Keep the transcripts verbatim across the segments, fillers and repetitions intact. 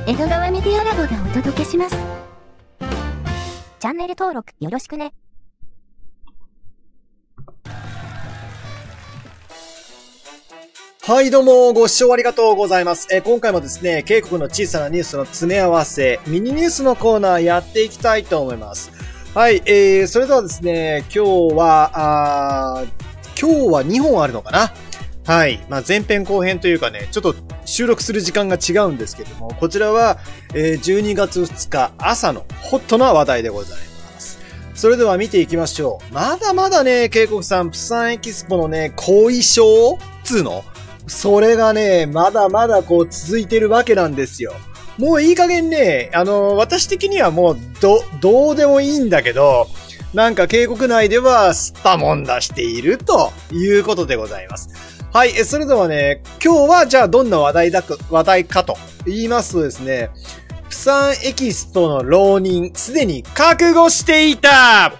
江戸川メディアラボがお届けします。 チャンネル登録よろしくね。 はい、どうも、ご視聴ありがとうございます。えー、今回もですね、渓谷の小さなニュースの詰め合わせ、ミニニュースのコーナーやっていきたいと思います。はい、えー、それではですね、今日は、あー、今日はにほんあるのかな？はい。まあ、前編後編というかね、ちょっと収録する時間が違うんですけども、こちらは、えー、じゅうにがつふつか朝のホットな話題でございます。それでは見ていきましょう。まだまだね、渓谷さん、プサンエキスポのね、後遺症つうの？それがね、まだまだこう続いてるわけなんですよ。もういい加減ね、あの、私的にはもう、ど、どうでもいいんだけど、なんか渓谷内ではすったもんだしているということでございます。はい、それではね、今日はじゃあどんな話題だか、話題かと言いますとですね、プサンエキスポの浪人、すでに覚悟していた！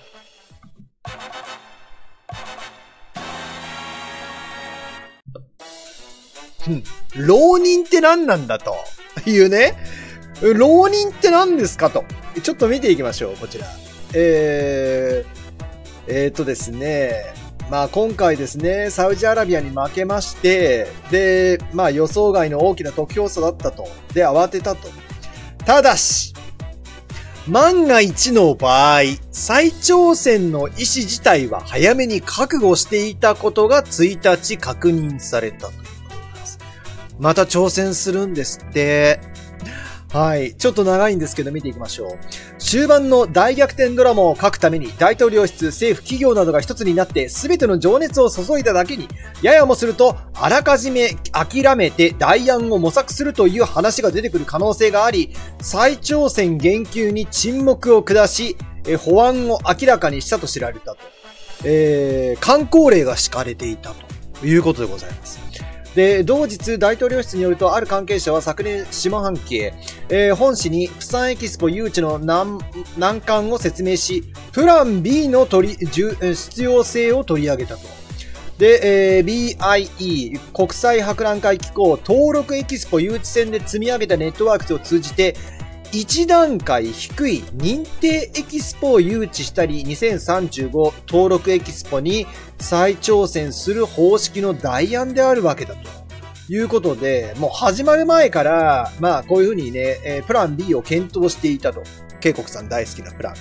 浪人って何なんだというね。浪人って何ですかと。ちょっと見ていきましょう、こちら。えー、えーとですね。まあ今回ですね、サウジアラビアに負けまして、で、まあ予想外の大きな得票差だったと。で、慌てたと。ただし、万が一の場合、再挑戦の意思自体は早めに覚悟していたことがついたち確認されたと。また挑戦するんですって。はい。ちょっと長いんですけど見ていきましょう。終盤の大逆転ドラマを書くために大統領室、政府、企業などが一つになって全ての情熱を注いだだけに、ややもするとあらかじめ諦めて代案を模索するという話が出てくる可能性があり、再挑戦言及に沈黙を下し、え法案を明らかにしたと知られたと。えー、観光令が敷かれていたということでございます。で、同日大統領室によると、ある関係者は昨年下半期へ、えー、本誌にプサンエキスポ誘致の難、難関を説明し、プラン B の取り、必要性を取り上げたと。で、えー、ビーアイイー、国際博覧会機構登録エキスポ誘致戦で積み上げたネットワークを通じて、一段階低い認定エキスポを誘致したり、にせんさんじゅうご登録エキスポに再挑戦する方式の代案であるわけだということで、もう始まる前から、まあこういうふうにね、えー、プラン B を検討していたと。渓谷さん大好きなプラン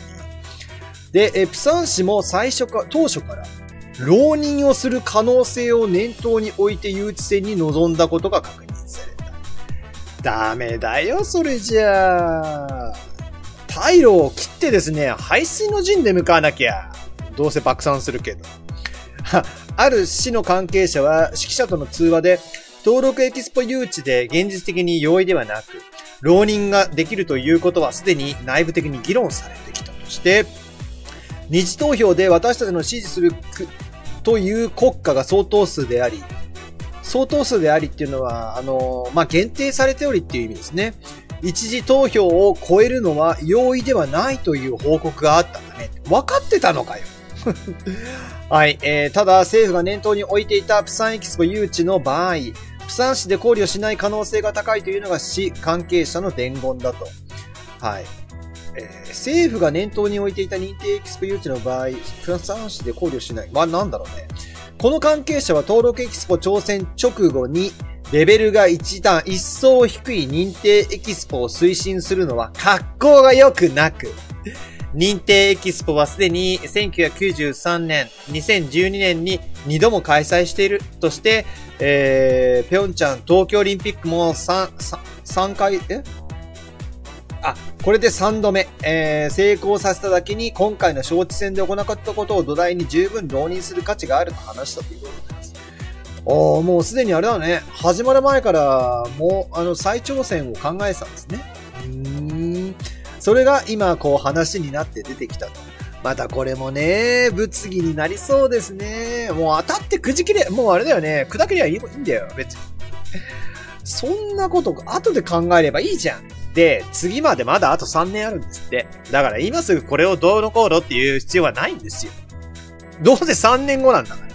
B。で、えー、プサン市も最初か、当初から、浪人をする可能性を念頭に置いて誘致戦に臨んだことが確認された。ダメだよ、それじゃあ。退路を切ってですね、排水の陣で向かわなきゃ。どうせ爆散するけど。ある市の関係者は、識者との通話で、登録エキスポ誘致で現実的に容易ではなく、浪人ができるということはすでに内部的に議論されてきたとして、二次投票で私たちの支持するという国家が相当数であり、相当数でありっていうのは、あの、まあ、限定されておりっていう意味ですね。一次投票を超えるのは容易ではないという報告があったんだね。分かってたのかよ。はい、えー、ただ政府が念頭に置いていたプサンエキスポ誘致の場合、プサン市で考慮しない可能性が高いというのが市関係者の伝言だと。はい。えー、政府が念頭に置いていた認定エキスポ誘致の場合、プサン市で考慮しない。まあ、なんだろうね。この関係者は登録エキスポ挑戦直後にレベルが一段一層低い認定エキスポを推進するのは格好が良くなく、認定エキスポはすでにせんきゅうひゃくきゅうじゅうさんねん、にせんじゅうにねんににども開催しているとして、えー、ピョンチャン東京オリンピックもさん、さんかい、えあ、これでさんどめ、えー、成功させただけに今回の招致戦で行ったことを土台に十分浪人する価値があると話したということでございます。おー、もうすでにあれだね。始まる前から、もう、あの、再挑戦を考えてたんですね。うーん。それが今、こう話になって出てきたと。またこれもね、物議になりそうですね。もう当たってくじきれ、もうあれだよね。砕けりゃいいんだよ、別に。そんなこと、後で考えればいいじゃん。で、次までまだあとさんねんあるんですって。だから今すぐこれをどうのこうのっていう必要はないんですよ。どうせさんねんごなんだから。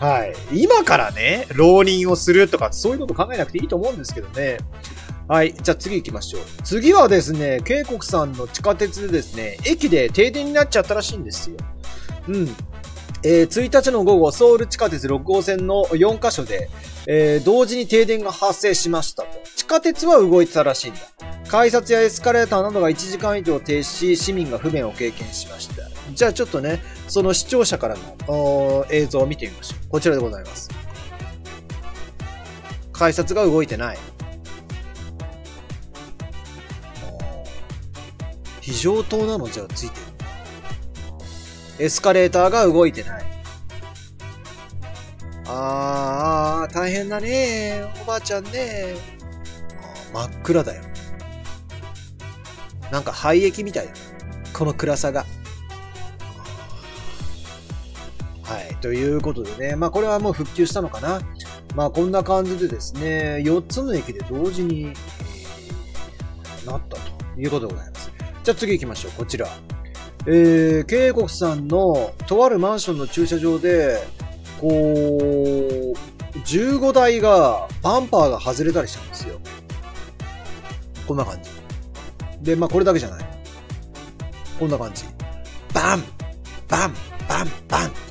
はい。今からね、浪人をするとかそういうこと考えなくていいと思うんですけどね。 はい。じゃあ次行きましょう。次はですね、渓谷さんの地下鉄でですね、駅で停電になっちゃったらしいんですよ。うん。えー、ついたちの午後、ソウル地下鉄ろく号線のよんカ所で、えー、同時に停電が発生しましたと。地下鉄は動いてたらしいんだ。改札やエスカレーターなどがいちじかん以上停止し、市民が不便を経験しました。じゃあちょっとね、その視聴者からの映像を見てみましょう。こちらでございます。改札が動いてない。非常灯なのじゃあついてる。エスカレーターが動いてない。あー、大変だねおばあちゃんねあ真っ暗だよ。なんか廃液みたいだ。この暗さが。はい。ということでね。まあこれはもう復旧したのかな。まあこんな感じでですね、よっつの駅で同時に、えー、なったということでございます。じゃあ次行きましょう。こちら。えー、渓谷さんのとあるマンションの駐車場で、こう、じゅうごだいが、バンパーが外れたりしたんですよ。こんな感じ。で、まあこれだけじゃない。こんな感じ。バンバンバンバン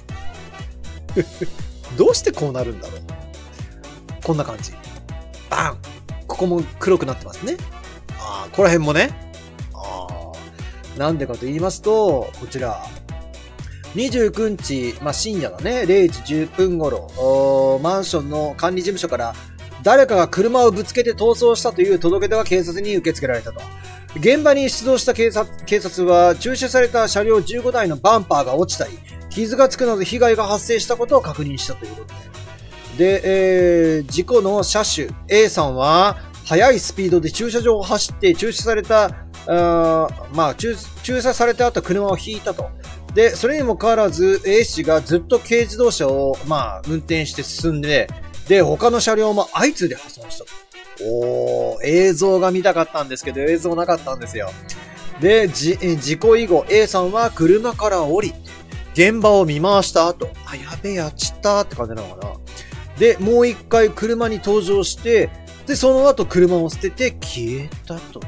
どうしてこうなるんだろう。こんな感じ。バンここも黒くなってますね。ああ、ここら辺もね。ああ。なんでかと言いますと、こちら。にじゅうくにち、まあ、深夜のね、れいじじゅっぷん頃、マンションの管理事務所から、誰かが車をぶつけて逃走したという届け出が警察に受け付けられたと。現場に出動した警察、警察は、駐車された車両じゅうごだいのバンパーが落ちたり、傷がつくなど被害が発生したことを確認したということで。で、えー、事故の車種 A さんは、速いスピードで駐車場を走って駐車された、あまあ駐、駐車された後車を引いたと。で、それにもかかわらず A 氏がずっと軽自動車を、まあ、運転して進んで、で、他の車両も相次いで破損したと。おー、映像が見たかったんですけど、映像なかったんですよ。で、じ、事故以後 A さんは車から降り、現場を見回した後、あ、やべえ、やっちったって感じなのかな。で、もう一回車に登場して、で、その後車を捨てて消えたという。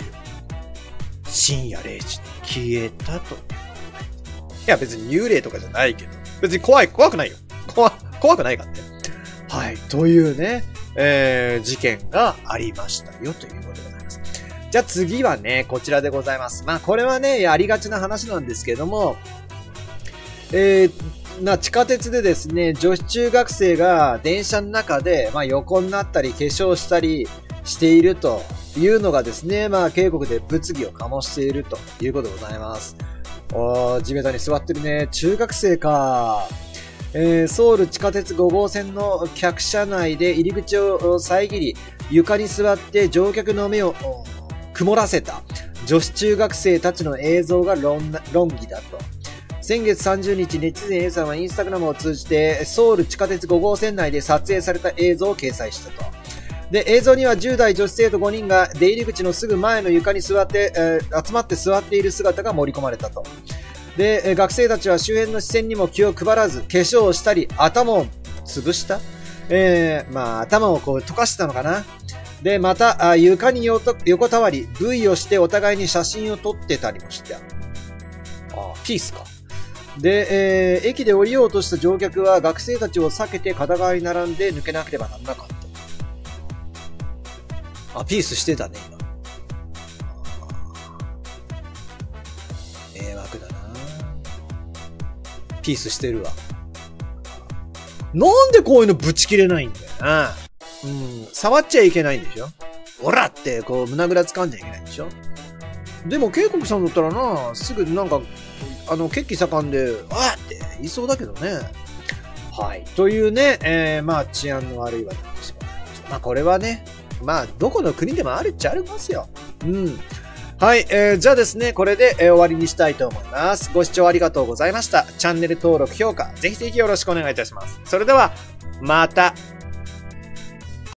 深夜れいじに消えたという。いや、別に幽霊とかじゃないけど。別に怖い、怖くないよ。怖、怖くないからね。はい。というね、えー、事件がありましたよ、ということでございます。じゃあ次はね、こちらでございます。まあ、これはね、ありがちな話なんですけども、えー、な、地下鉄でですね、女子中学生が電車の中で、まあ、横になったり、化粧したりしているというのがですね、まあ、渓谷で物議を醸しているということでございます。おー、地べたに座ってるね。中学生か。えー、ソウル地下鉄ご号線の客車内で入り口を遮り、床に座って乗客の目を曇らせた女子中学生たちの映像が論議だと。先月さんじゅうにち、ネット A さんはインスタグラムを通じて、ソウル地下鉄ご号線内で撮影された映像を掲載したと。で、映像にはじゅうだい女子生徒ごにんが出入り口のすぐ前の床に座って、えー、集まって座っている姿が盛り込まれたと。で、学生たちは周辺の視線にも気を配らず、化粧をしたり、頭を潰したえー、まあ、頭をこう溶かしてたのかな。で、また、床に横たわり、V をしてお互いに写真を撮ってたりもした。あ、ピースか。で、えー、駅で降りようとした乗客は学生たちを避けて片側に並んで抜けなければならなかった。あ、ピースしてたね、今。迷惑だな。ピースしてるわ。なんでこういうのぶち切れないんだよな。うん、触っちゃいけないんでしょ。オラってこう胸ぐら掴んじゃいけないんでしょ。でも渓谷さんだったらな、すぐなんか、あの、血気盛んで、あーって言いそうだけどね。はい。というね、えー、まあ治安の悪いわけですよ。まあこれはね、まあ、どこの国でもあるっちゃありますよ。うん。はい、えー、じゃあですね、これで、えー、終わりにしたいと思います。ご視聴ありがとうございました。チャンネル登録、評価、ぜひぜひよろしくお願いいたします。それでは、また。